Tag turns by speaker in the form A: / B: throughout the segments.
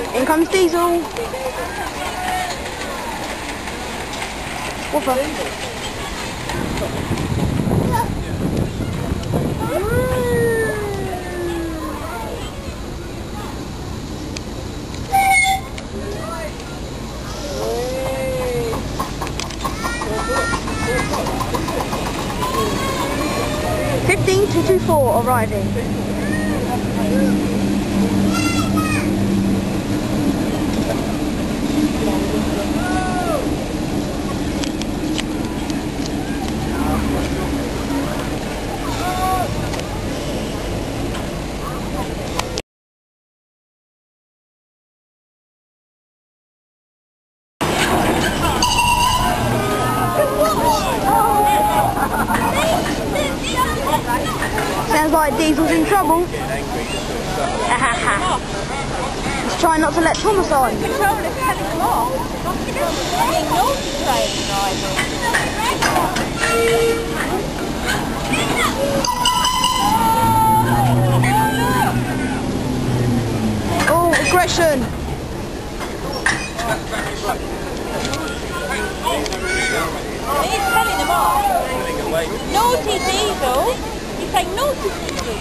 A: In comes Diesel. Whopper. Fifteen to 24 arriving. Sounds like Diesel's in trouble. He's trying not to let Thomas on. Oh, aggression!
B: He's telling them off. Naughty Diesel. He's saying naughty Diesel.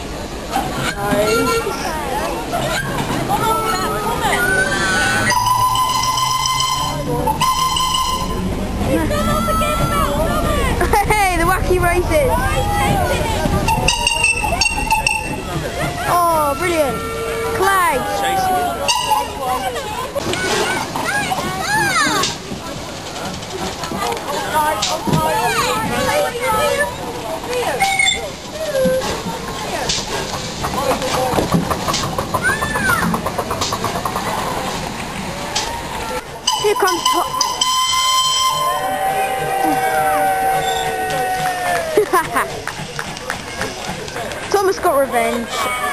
B: He's gone off again about Thomas.
A: Hey, the wacky races. Oh, brilliant. Clag. Here comes Thomas got revenge.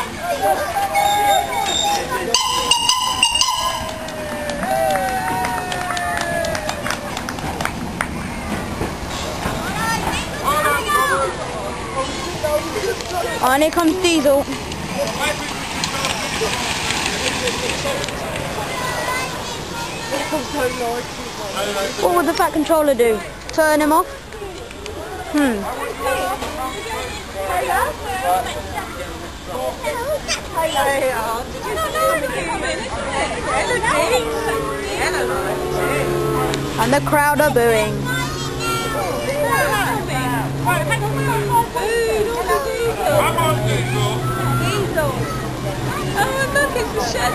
A: Oh, and here comes Diesel. What would the fat controller do? Turn him off? And the crowd are booing.
B: Come on, Diesel. Oh, look, it's the shed.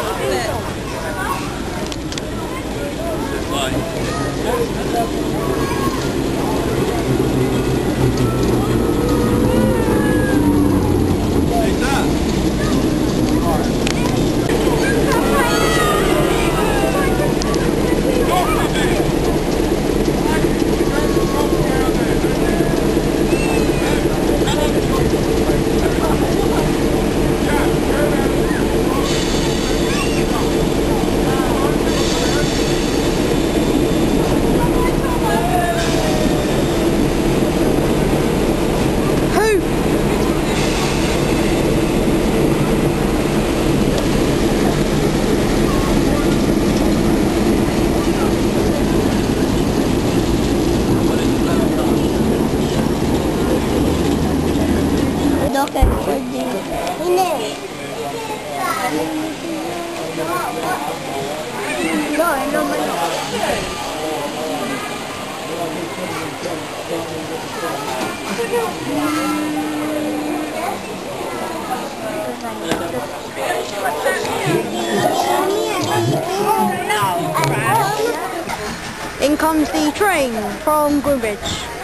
A: In comes the train from Greenwich,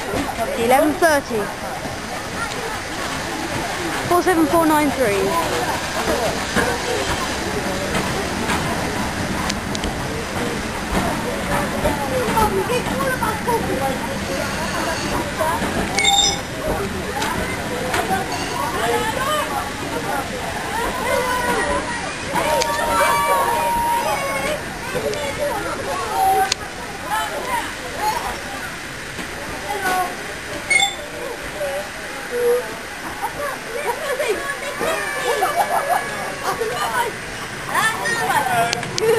A: 11:30, 4:73.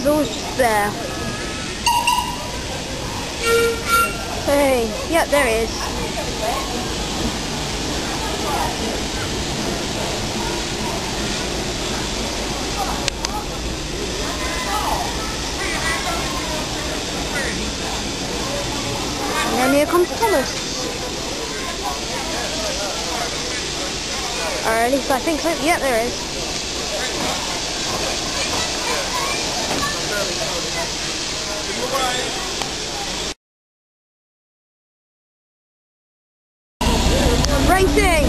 A: diesel's just there. Hey, yep, there it is. And then here comes Thomas. Or at least I think so. Yep, there is. Racing!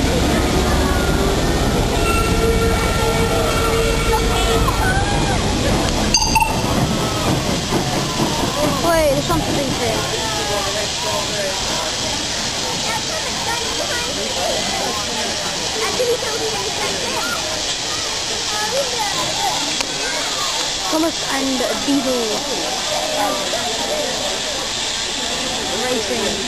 A: Wait, there's something here. Thomas and Diesel racing.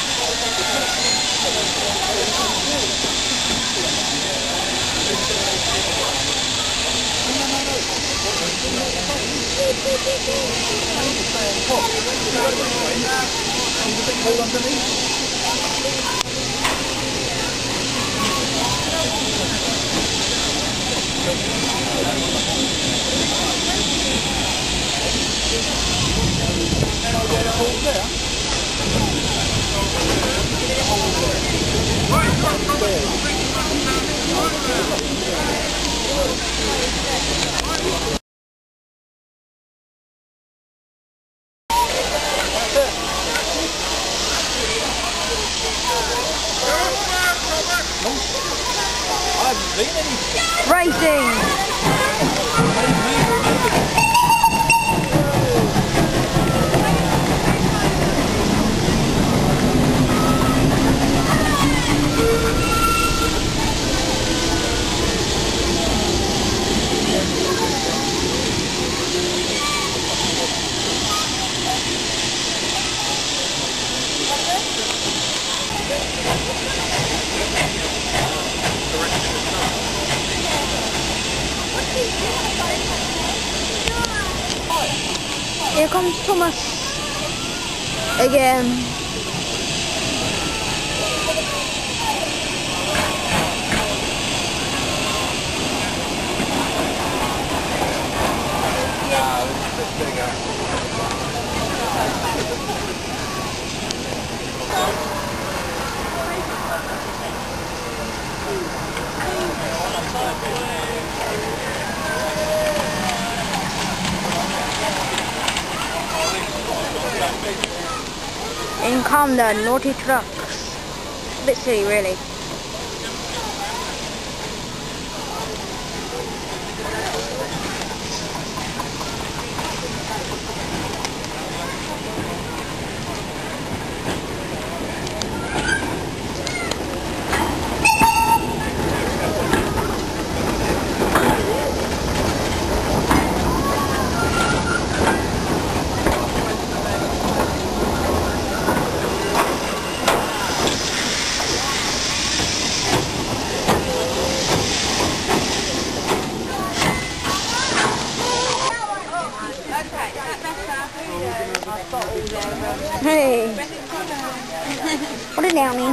A: Racing! Here comes Thomas again. In come the naughty trucks. A bit silly, really. Hey, what a downy.